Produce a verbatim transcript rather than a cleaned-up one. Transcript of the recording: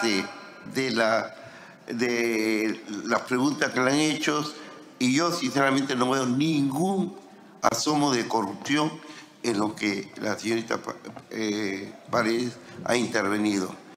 parte de, la, de las preguntas que le han hecho y yo sinceramente no veo ningún asomo de corrupción en lo que la señorita eh, Paredes ha intervenido.